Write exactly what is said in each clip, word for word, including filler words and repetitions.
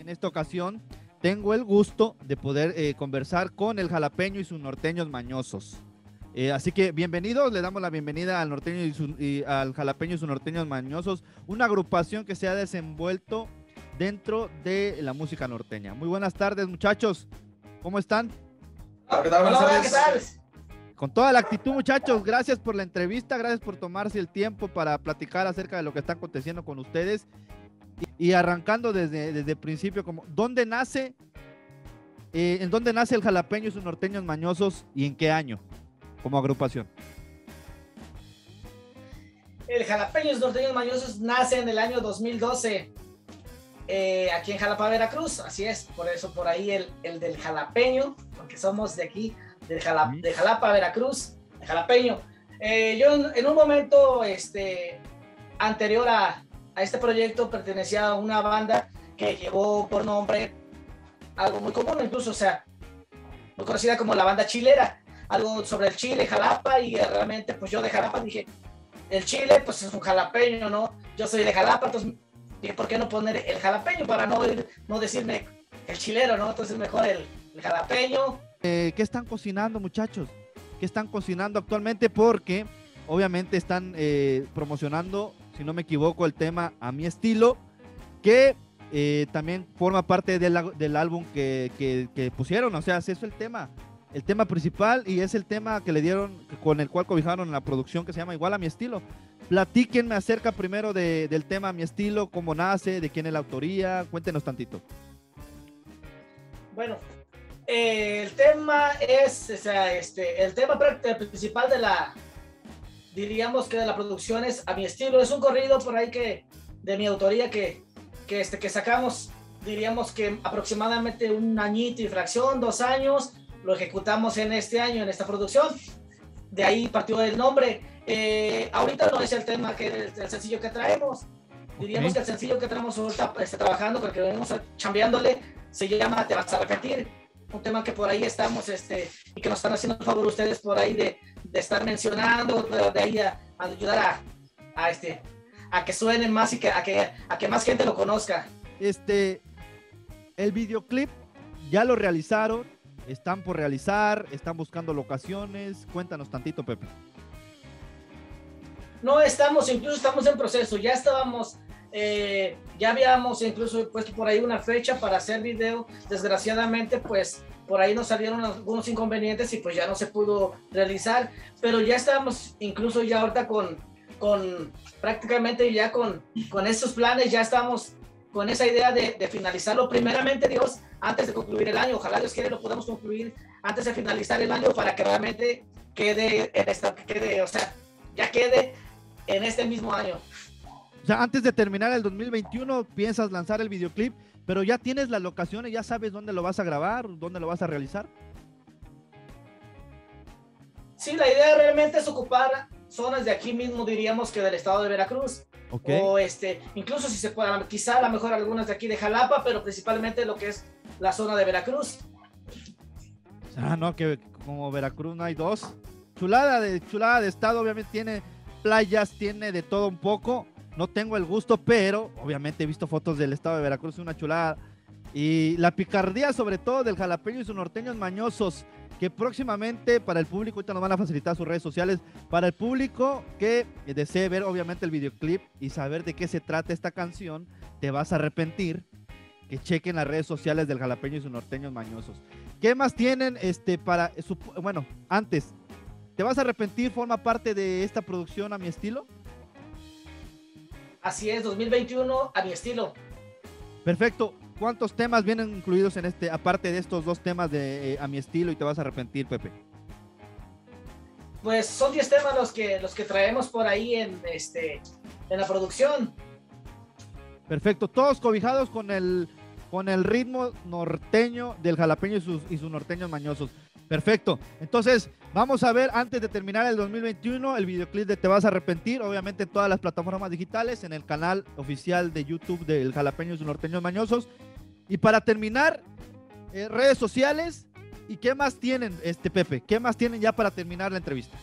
En esta ocasión tengo el gusto de poder eh, conversar con el Jalapeño y sus norteños mañosos. Eh, así que bienvenidos, le damos la bienvenida al norteño y, su, y al Jalapeño y sus norteños mañosos, una agrupación que se ha desenvuelto dentro de la música norteña. Muy buenas tardes, muchachos, ¿cómo están? ¿Qué tal? Buenas Hola, ¿qué tal? Con toda la actitud, muchachos, gracias por la entrevista, gracias por tomarse el tiempo para platicar acerca de lo que está aconteciendo con ustedes. Y, y arrancando desde, desde el principio, como, ¿dónde nace, eh, en dónde nace el Jalapeño y sus norteños mañosos y en qué año como agrupación? El Jalapeño y sus norteños mañosos nace en el año dos mil doce, eh, aquí en Jalapa, Veracruz, así es, por eso por ahí el, el del Jalapeño, porque somos de aquí, de, Jala, de Jalapa, Veracruz, de Jalapeño. Eh, yo en, en un momento este, anterior a, a este proyecto pertenecía a una banda que llevó por nombre algo muy común, incluso, o sea, muy conocida como la banda chilera, algo sobre el Chile, Jalapa, y realmente pues yo de Jalapa dije, el Chile pues es un jalapeño, ¿no? Yo soy de Jalapa, entonces dije, ¿por qué no poner el jalapeño para no, no decirme el chilero, ¿no? Entonces mejor el, el jalapeño. Eh, ¿Qué están cocinando, muchachos? ¿Qué están cocinando actualmente? Porque obviamente están eh, promocionando, si no me equivoco, el tema A Mi Estilo, que eh, también forma parte del, del álbum que, que, que pusieron, o sea, es eso el tema, el tema principal, y es el tema que le dieron, con el cual cobijaron en la producción, que se llama igual A Mi Estilo. Platíquenme acerca primero de, del tema A Mi Estilo, cómo nace, de quién es la autoría, cuéntenos tantito. Bueno, eh, el tema es, o sea, este, el tema principal de la, diríamos que de la producción es A Mi Estilo, es un corrido por ahí que, de mi autoría que, que, este, que sacamos, diríamos que aproximadamente un añito y fracción, dos años, lo ejecutamos en este año, en esta producción, de ahí partió el nombre. Eh, ahorita no es el tema, que el, el sencillo que traemos, diríamos okay. que el sencillo que traemos ahorita está trabajando, porque venimos chambeándole, se llama Te Vas a Arrepentir, un tema que por ahí estamos, este, y que nos están haciendo el favor ustedes por ahí de, de estar mencionando, de, de ahí a, a ayudar a, a, este, a que suene más y que, a, que, a que más gente lo conozca. Este, el videoclip ya lo realizaron, están por realizar, están buscando locaciones, cuéntanos tantito, Pepe. No estamos, incluso estamos en proceso, ya estábamos, eh, ya habíamos incluso puesto por ahí una fecha para hacer video, desgraciadamente pues por ahí nos salieron algunos inconvenientes y pues ya no se pudo realizar, pero ya estamos incluso ya ahorita con, con prácticamente ya con, con esos planes, ya estamos con esa idea de, de finalizarlo primeramente Dios, antes de concluir el año, ojalá Dios quiere lo podamos concluir antes de finalizar el año para que realmente quede en esta, quede, o sea, ya quede en este mismo año. O sea, antes de terminar el dos mil veintiuno piensas lanzar el videoclip, pero ya tienes las locaciones, ya sabes dónde lo vas a grabar, dónde lo vas a realizar. Sí, la idea realmente es ocupar zonas de aquí mismo, diríamos que del estado de Veracruz. Okay. O este, incluso si se puede, quizá a lo mejor algunas de aquí de Jalapa, pero principalmente lo que es la zona de Veracruz. Ah, no, que como Veracruz no hay dos. Chulada de, chulada de estado, obviamente tiene playas, tiene de todo un poco. No tengo el gusto, pero obviamente he visto fotos del estado de Veracruz, una chulada. Y la picardía sobre todo del Jalapeño y sus norteños mañosos, que próximamente para el público, ahorita nos van a facilitar sus redes sociales, para el público que desee ver obviamente el videoclip y saber de qué se trata esta canción, Te Vas a Arrepentir, que chequen las redes sociales del Jalapeño y sus norteños mañosos. ¿Qué más tienen este para, su, bueno, antes, Te Vas a Arrepentir forma parte de esta producción A Mi Estilo? Así es, dos mil veintiuno, A Mi Estilo. Perfecto. ¿Cuántos temas vienen incluidos en este, aparte de estos dos temas de eh, A Mi Estilo y Te Vas a Arrepentir, Pepe? Pues son diez temas los que, los que traemos por ahí en, este, en la producción. Perfecto, todos cobijados con el, con el ritmo norteño del Jalapeño y sus, y sus norteños mañosos. Perfecto, entonces vamos a ver antes de terminar el dos mil veintiuno el videoclip de Te Vas a Arrepentir, obviamente en todas las plataformas digitales, en el canal oficial de YouTube del Jalapeño y sus norteños mañosos. Y para terminar, eh, redes sociales, ¿y qué más tienen, este Pepe? ¿Qué más tienen ya para terminar la entrevista?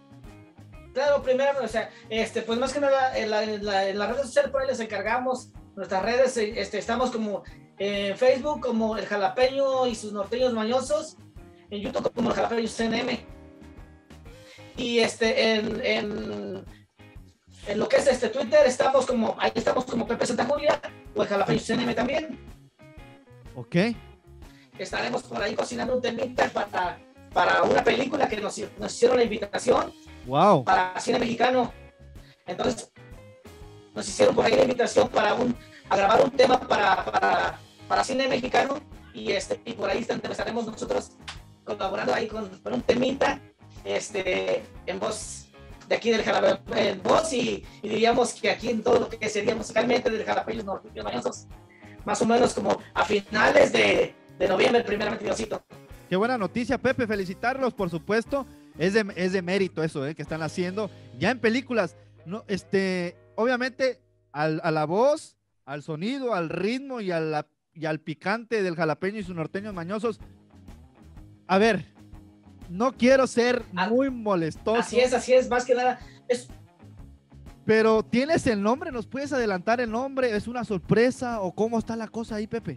Claro, primero, o sea, este, pues más que nada en, la, en, la, en las redes sociales por ahí les encargamos nuestras redes, este, estamos como en Facebook como El Jalapeño y sus norteños mañosos, en YouTube como El Jalapeño C N M. Y este, en, en, en lo que es este Twitter, estamos como, ahí estamos como Pepe Santa Julia o El Jalapeño C N M también. Ok. Estaremos por ahí cocinando un temita para, para una película que nos, nos hicieron la invitación. Wow. Para cine mexicano. Entonces, nos hicieron por ahí la invitación para un, a grabar un tema para, para, para cine mexicano. Y, este, y por ahí estaremos nosotros colaborando ahí con, con un temita este, en voz de aquí del Jalapeño, en voz y, y diríamos que aquí en todo lo que sería musicalmente del Jalapeños Norteños Mañosos, más o menos como a finales de, de noviembre, primeramente Diosito. Qué buena noticia, Pepe, felicitarlos, por supuesto, es de, es de mérito eso, ¿eh? Que están haciendo ya en películas, no, este, obviamente al, a la voz, al sonido, al ritmo y, a la, y al picante del jalapeño y sus norteños mañosos. A ver, no quiero ser muy molestoso. Así es, así es, más que nada, es... Pero ¿tienes el nombre? ¿Nos puedes adelantar el nombre? ¿Es una sorpresa o cómo está la cosa ahí, Pepe?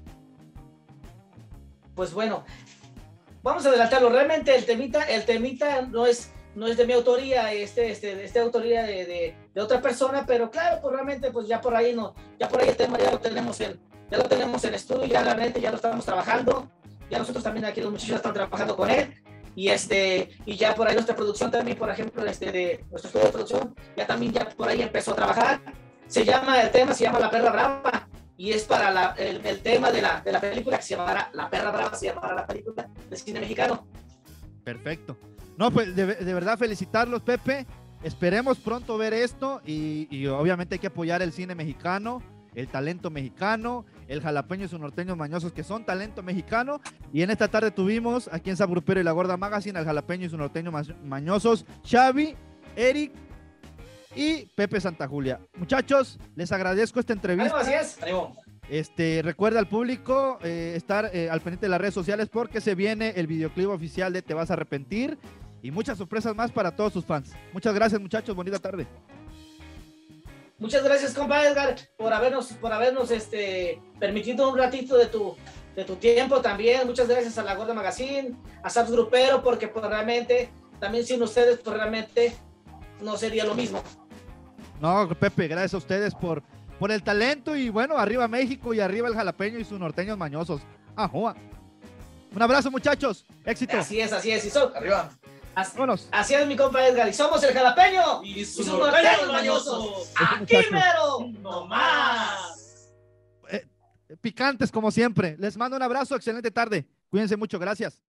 Pues bueno, vamos a adelantarlo. Realmente el temita, el temita no es, no es de mi autoría, este, este, este autoría de, de, de otra persona, pero claro, pues realmente, pues ya por ahí no, ya por ahí el tema ya lo tenemos en, ya lo tenemos en estudio, ya realmente ya lo estamos trabajando, ya nosotros también aquí los muchachos están trabajando con él. Y este, y ya por ahí nuestra producción también, por ejemplo, este de nuestro estudio de producción, ya también ya por ahí empezó a trabajar. Se llama, el tema se llama La Perra Brava, y es para la, el, el tema de la, de la película que se llamará La Perra Brava, se llamará la película de cine mexicano. Perfecto. No, pues de, de verdad felicitarlos, Pepe. Esperemos pronto ver esto y, y obviamente hay que apoyar el cine mexicano, el talento mexicano, el jalapeño y sus norteños mañosos que son talento mexicano. Y en esta tarde tuvimos aquí en Sabrupero y La Gorda Magazine al jalapeño y sus norteños mañosos, Xavi, Eric y Pepe Santa Julia. Muchachos, les agradezco esta entrevista. Ánimo, así es. Ánimo. Este, recuerda al público eh, estar eh, al pendiente de las redes sociales porque se viene el videoclip oficial de Te Vas a Arrepentir y muchas sorpresas más para todos sus fans. Muchas gracias, muchachos, bonita tarde. Muchas gracias, compa Edgar, por habernos, por habernos este, permitido un ratito de tu, de tu tiempo también. Muchas gracias a La Gorda Magazine, a Saps Grupero, porque pues, realmente, también sin ustedes, pues realmente no sería lo mismo. No, Pepe, gracias a ustedes por, por el talento y bueno, arriba México y arriba el jalapeño y sus norteños mañosos. Ajua. Un abrazo, muchachos. Éxito. Así es, así es. Y son, arriba. Así, así es, mi compa Edgar. Y somos el jalapeño y sus norteños mañosos. Aquí mero, no más. Eh, picantes como siempre. Les mando un abrazo. Excelente tarde. Cuídense mucho. Gracias.